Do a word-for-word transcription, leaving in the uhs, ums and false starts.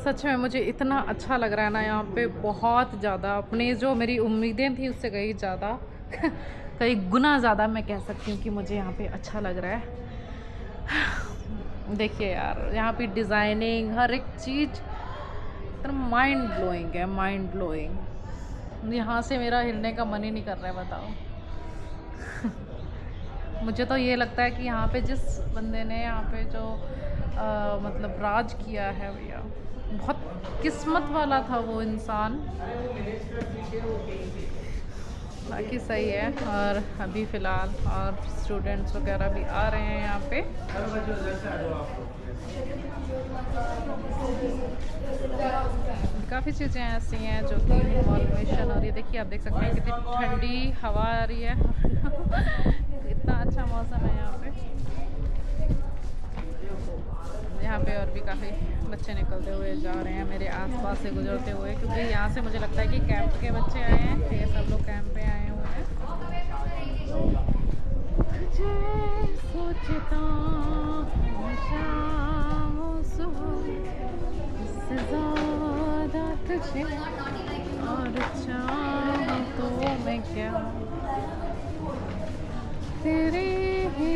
सच में मुझे इतना अच्छा लग रहा है ना यहाँ पे, बहुत ज़्यादा। अपनी जो मेरी उम्मीदें थी उससे कहीं ज़्यादा कई गुना ज़्यादा मैं कह सकती हूँ कि मुझे यहाँ पे अच्छा लग रहा है। देखिए यार, यहाँ पे डिज़ाइनिंग हर एक चीज़ माइंड ब्लोइंग है, माइंड ब्लोइंग। यहाँ से मेरा हिलने का मन ही नहीं कर रहा है, बताओ। मुझे तो ये लगता है कि यहाँ पे जिस बंदे ने यहाँ पे जो आ, मतलब राज किया है भैया, बहुत किस्मत वाला था वो इंसान। बाकी सही है। और अभी फ़िलहाल और स्टूडेंट्स वगैरह भी आ रहे हैं यहाँ पे। काफ़ी चीज़ें ऐसी हैं जो कि इन्वॉल्वेशन हो रही है। देखिए, आप देख सकते हैं कितनी ठंडी हवा आ रही है। इतना अच्छा मौसम है यहाँ पे। यहाँ पे और भी काफ़ी बच्चे निकलते हुए जा रहे हैं मेरे आसपास से गुजरते हुए, क्योंकि यहाँ से मुझे लगता है कि कैंप के बच्चे आए हैं। ये सब लोग कैंप पे आए हुए हैं। सोचता इससे ज़्यादा तुझे और चाहूं तो मैं क्या, तेरे ही